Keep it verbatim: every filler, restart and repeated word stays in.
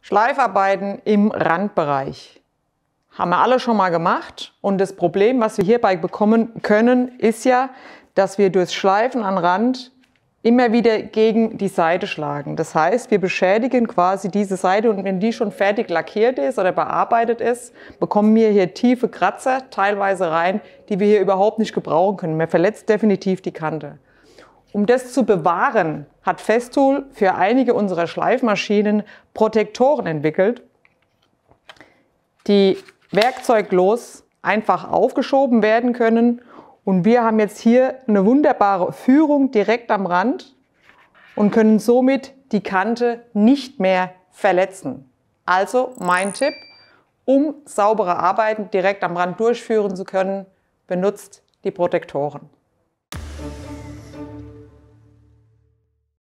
Schleifarbeiten im Randbereich. Haben wir alle schon mal gemacht und das Problem, was wir hierbei bekommen können, ist ja, dass wir durchs Schleifen an Rand immer wieder gegen die Seite schlagen. Das heißt, wir beschädigen quasi diese Seite und wenn die schon fertig lackiert ist oder bearbeitet ist, bekommen wir hier tiefe Kratzer teilweise rein, die wir hier überhaupt nicht gebrauchen können. Man verletzt definitiv die Kante. Um das zu bewahren, hat Festool für einige unserer Schleifmaschinen Protektoren entwickelt, die werkzeuglos einfach aufgeschoben werden können. Und wir haben jetzt hier eine wunderbare Führung direkt am Rand und können somit die Kante nicht mehr verletzen. Also mein Tipp, um saubere Arbeiten direkt am Rand durchführen zu können, benutzt die Protektoren.